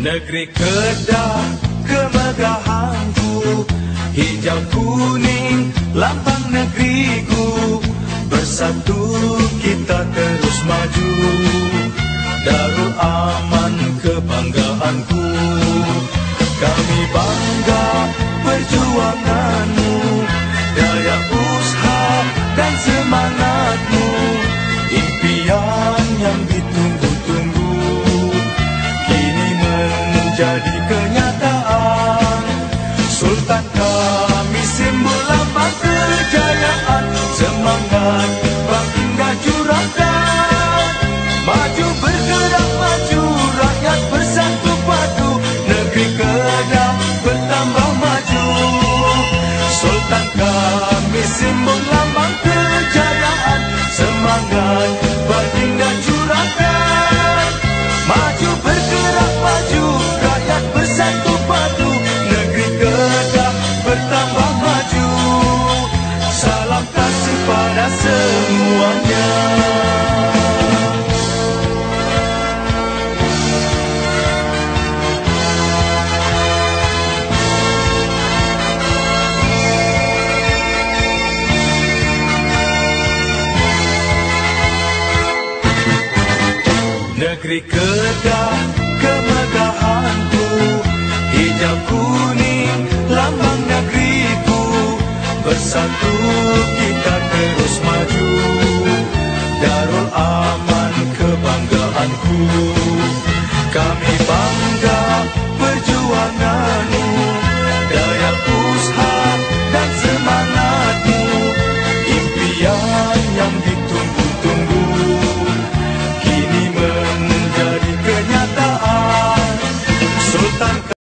Negeri Kedah kemegahanku, hijau kuning lambang negeriku. Bersatu kita terus maju, Darul Aman kebanggaanku. Kami bangga perjuanganmu, daya usaha dan semangatmu, impian yang ditunggu-tunggu kini menjadi kenyataan. Sultan kami simbol lambang kejayaan, semangat baginda juragan. Maju bergerak maju, rakyat bersatu padu, negeri Kedah bertambah maju. Sultan kami simbol lambang kejayaan, semangat baginda juragan. Maju bergerak maju, rakyat bersatu padu, negeri Kedah bertambah maju. Salam kasih pada semuanya. Negeri Kedah kemegahanku, hijau kuning lambang negeriku. Bersatu kita terus maju, Darul Aman kebanggaanku. Kami bangga perjuangan